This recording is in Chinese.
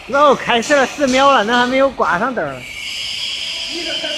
然后开始了10秒了，那还没有挂上灯儿。 你这